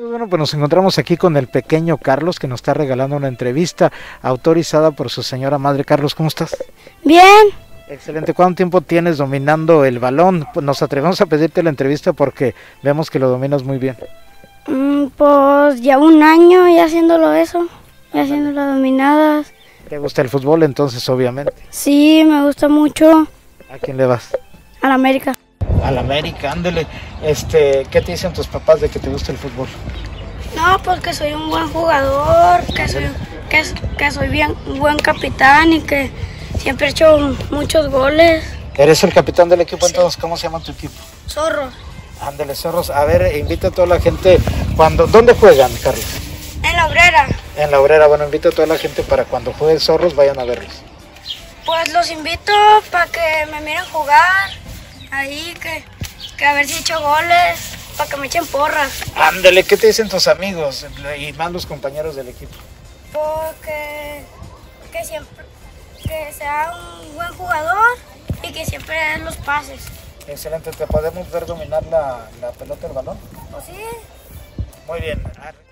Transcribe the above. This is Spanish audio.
Bueno, pues nos encontramos aquí con el pequeño Carlos que nos está regalando una entrevista autorizada por su señora madre. Carlos, ¿cómo estás? Bien. Excelente. ¿Cuánto tiempo tienes dominando el balón? Pues nos atrevemos a pedirte la entrevista porque vemos que lo dominas muy bien. Pues ya un año ya haciéndolo eso, ya haciendo las dominadas. ¿Te gusta el fútbol entonces, obviamente? Sí, me gusta mucho. ¿A quién le vas? Al América. Al América, ándele. ¿Qué te dicen tus papás de que te gusta el fútbol? No, pues que soy un buen jugador, que soy bien un buen capitán y que siempre he hecho muchos goles. ¿Eres el capitán del equipo entonces? ¿Cómo se llama tu equipo? Zorros. Ándele, Zorros. A ver, invita a toda la gente. ¿Dónde juegan, Carlos? En la Obrera. En la Obrera. Bueno, invita a toda la gente para cuando jueguen Zorros vayan a verlos. Pues los invito para que me miren jugar, ahí que a ver si he hecho goles, para que me echen porras. Ándele, ¿qué te dicen tus amigos y más los compañeros del equipo? Porque que sea un buen jugador y que siempre den los pases. Excelente, ¿te podemos ver dominar la pelota, el balón? Pues sí. Muy bien.